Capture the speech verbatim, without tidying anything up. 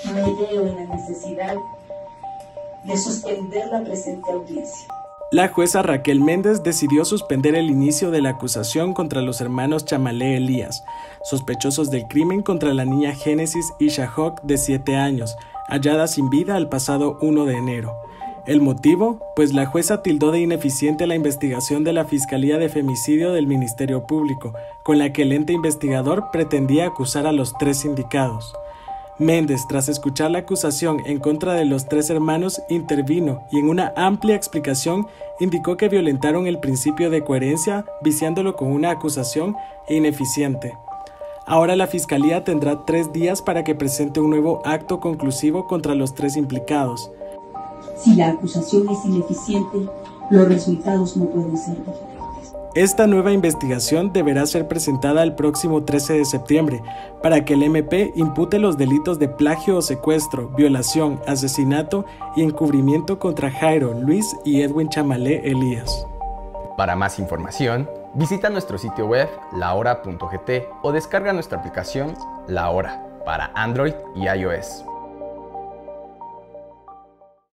me veo en la necesidad de suspender la presente audiencia. La jueza Raquel Méndez decidió suspender el inicio de la acusación contra los hermanos Chamalé Elías, sospechosos del crimen contra la niña Génesis Isha Hawk de siete años, hallada sin vida el pasado primero de enero. ¿El motivo? Pues la jueza tildó de ineficiente la investigación de la Fiscalía de Femicidio del Ministerio Público, con la que el ente investigador pretendía acusar a los tres indicados. Méndez, tras escuchar la acusación en contra de los tres hermanos, intervino y en una amplia explicación indicó que violentaron el principio de coherencia, viciándolo con una acusación ineficiente. Ahora la Fiscalía tendrá tres días para que presente un nuevo acto conclusivo contra los tres implicados. Si la acusación es ineficiente, los resultados no pueden ser diferentes. Esta nueva investigación deberá ser presentada el próximo trece de septiembre para que el M P impute los delitos de plagio o secuestro, violación, asesinato y encubrimiento contra Jairo, Luis y Edwin Chamalé Elías. Para más información, visita nuestro sitio web la hora punto g t o descarga nuestra aplicación La Hora para Android y iOS.